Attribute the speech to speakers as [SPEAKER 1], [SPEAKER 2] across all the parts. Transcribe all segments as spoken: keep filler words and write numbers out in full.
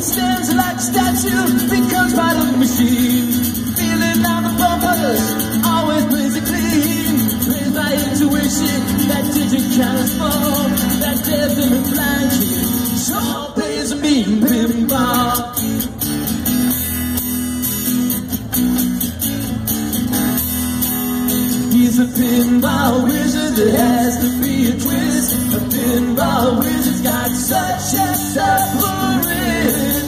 [SPEAKER 1] stands like a statue, becomes part of the machine. Feeling on the bumpers, always plays it clean. Plays by intuition, that digit counts for. That deaf and blind kid sure plays a mean pinball. He's a pinball wizard, there has to be a twist. A pinball wizard's got such a submarine.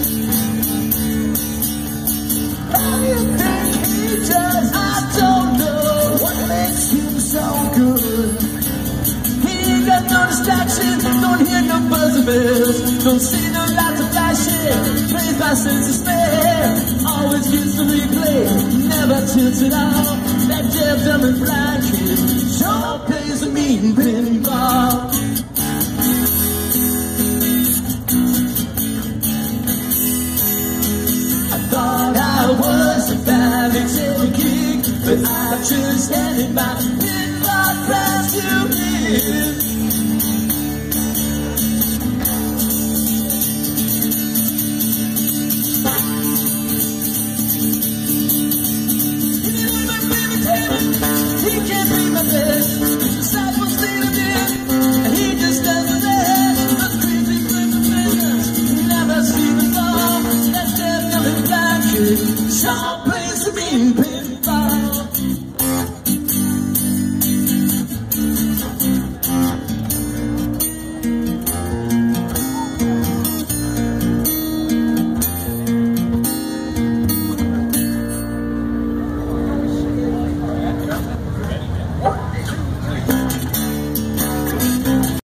[SPEAKER 1] How do you think he does? I don't know what makes him so good. He ain't got no distractions, don't hear no buzzer bells, don't see no lights of flashing, plays by sense of smell. Always gets the replay, never tilts it off. That deaf, dumb and blind kid sure plays a mean pinball. I thought I was a fairy tale geek, but I just handed my